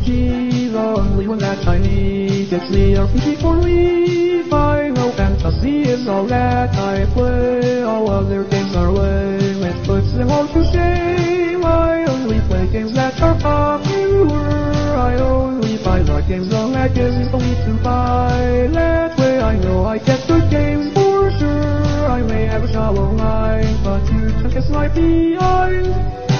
RPG, the only one that I need. It's the RPG for me. Final Fantasy is all that I play. All other games are lame, it puts them all to shame. I only play games that are popular. I only buy the games on that gives only to buy. That way I know I get good games for sure. I may have a shallow mind, but you can kiss my behind.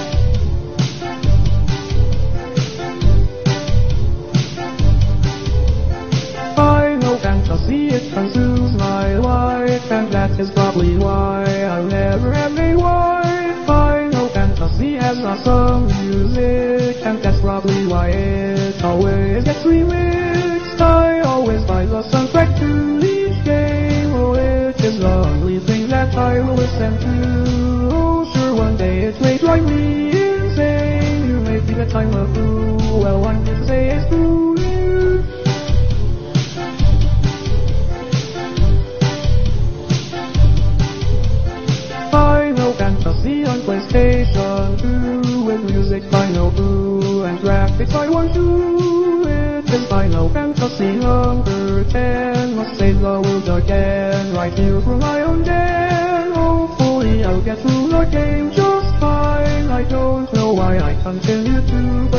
Final Fantasy, it consumes my life, and that is probably why I'll never have a wife. Final Fantasy has awesome music, and that's probably why it always gets remixed. I always buy the soundtrack to each game, oh, it is the only thing that I will listen to. Oh, sure, one day it may drive me insane. You may think that I'm a fool, well, I'm here to say it's true. Final Fantasy on PlayStation 2 with music by Nobu and graphics by 1-2. It is Final Fantasy number 10. Must save the world again, right here from my own den. Hopefully I'll get through the game just fine. I don't know why I continue to